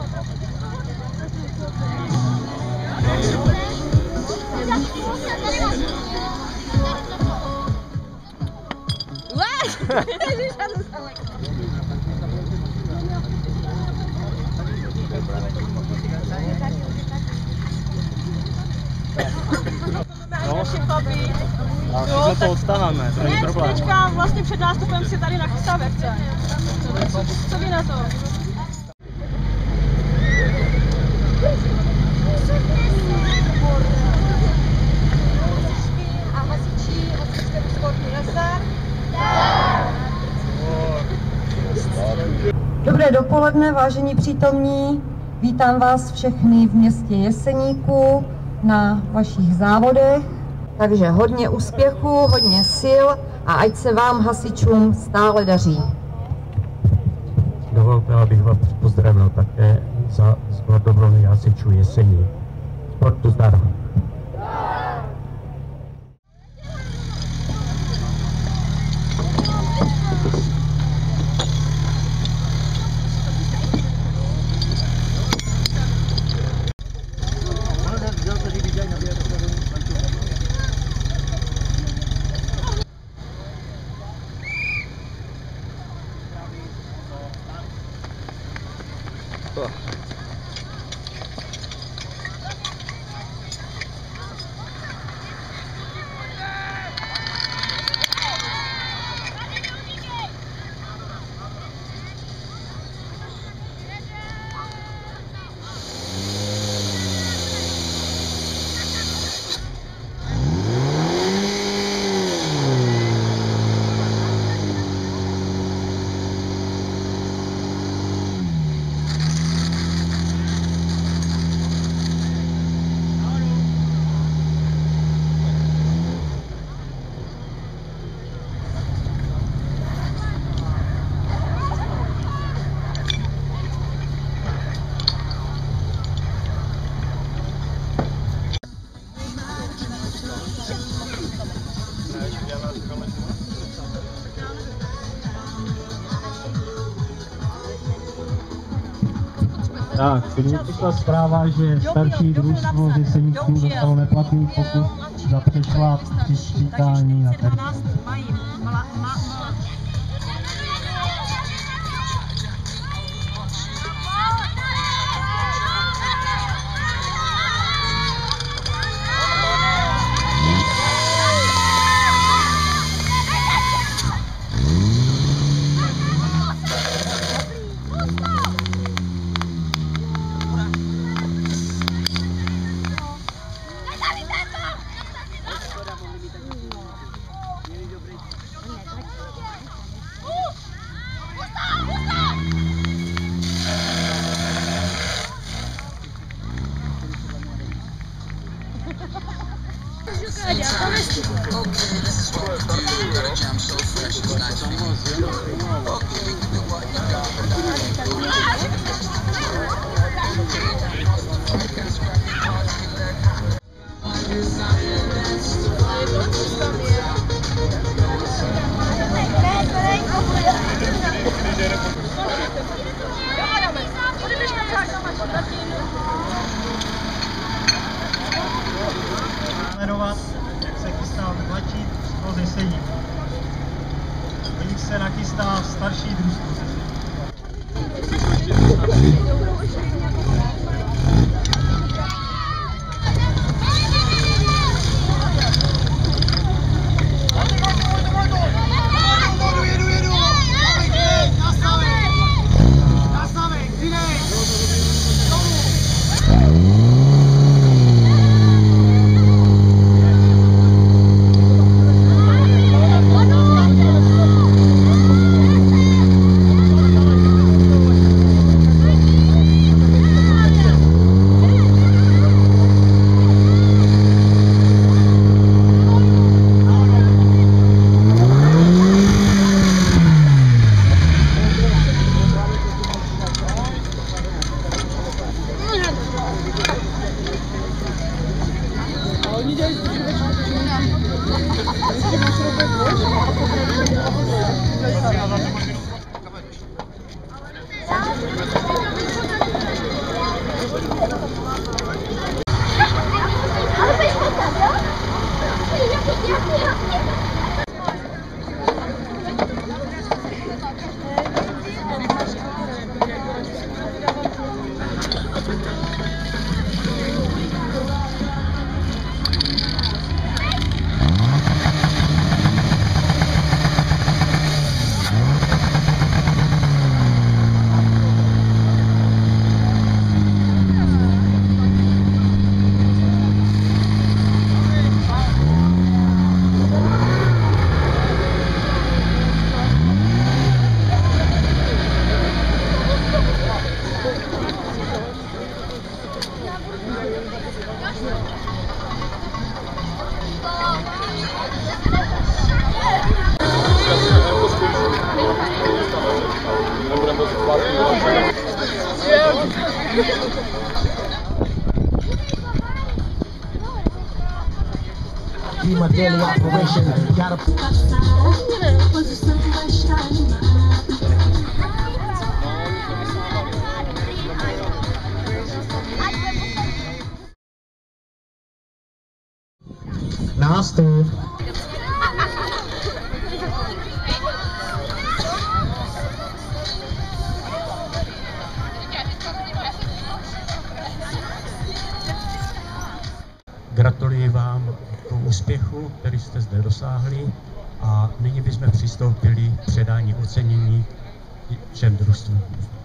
No, to odstáváme, to není problém. Teďka vlastně před nástupem si tady nachystá vevce. Co vy na to? A hasiči hasičského sportu nazdar. Dobré dopoledne, vážení přítomní. Vítám vás všechny v městě Jeseníku na vašich závodech. Takže hodně úspěchu, hodně sil a ať se vám hasičům stále daří. Dovolte, abych vás pozdravil také za sbor dobrovolných hasičů Jeseník. Sportu zdar. Tak, teď přišla zpráva, že starší družstvo z Jeseníků dostalo neplatný pokus za přešláp při stříkání na terčí. Sledovat, jak se chystá tlačit z Jeseníku. Do nich se nachystá starší družstvo z Jeseníku. My daily operation. Nástup. Gratuluji vám k úspěchu, který jste zde dosáhli, a nyní bychom přistoupili k předání ocenění všem družstvům.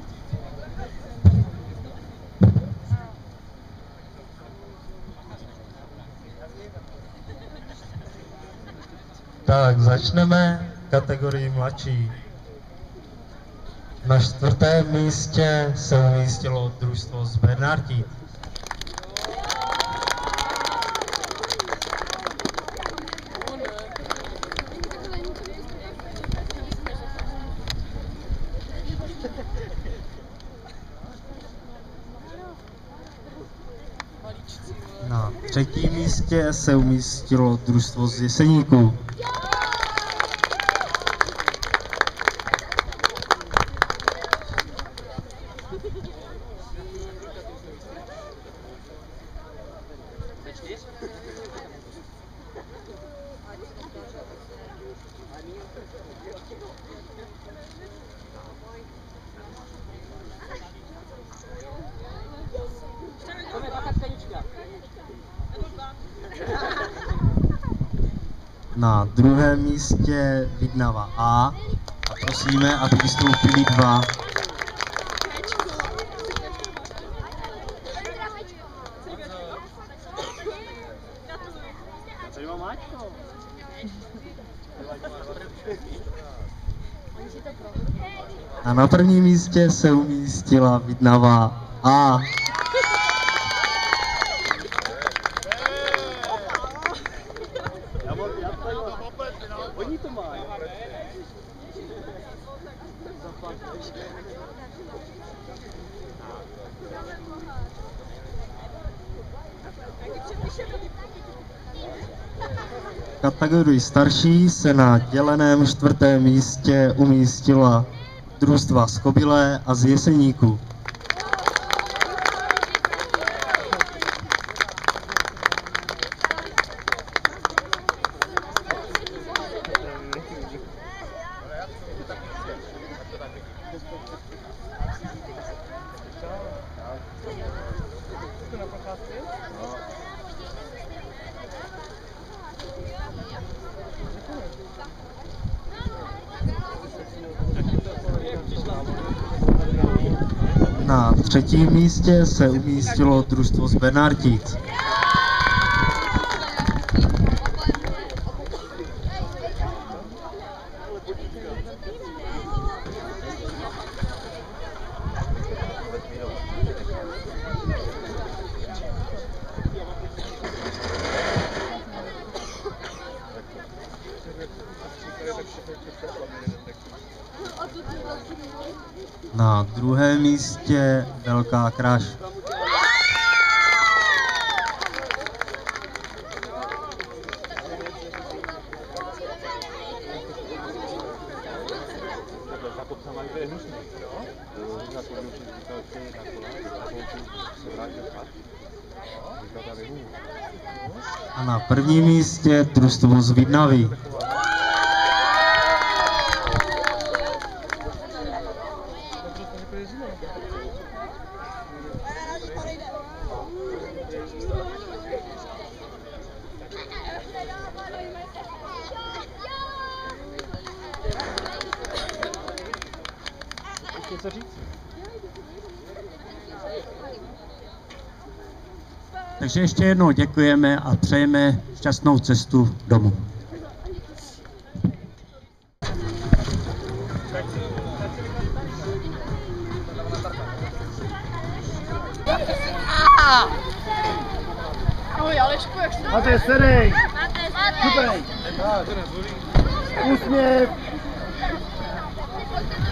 Tak, začneme kategorii mladší. Na 4. místě se umístilo družstvo z Bernartíc. Na 3. místě se umístilo družstvo z Jeseníků. Na 2. místě Vidnava A a prosíme, aby vystoupili 2. A na 1. místě se umístila Vidnava A. Oni to mají. V kategorii starší se na děleném 4. místě umístila družstva z Kobylé a z Jeseníku. Na 3. místě se umístilo družstvo z Bernartíc. Na 2. místě Velká Kraš. A na 1. místě družstvo z Vidnavy. Co říct? Takže ještě jednou děkujeme a přejeme šťastnou cestu domů. Ahoj Aleško, jak se Máte sedej! Super! Úsměv!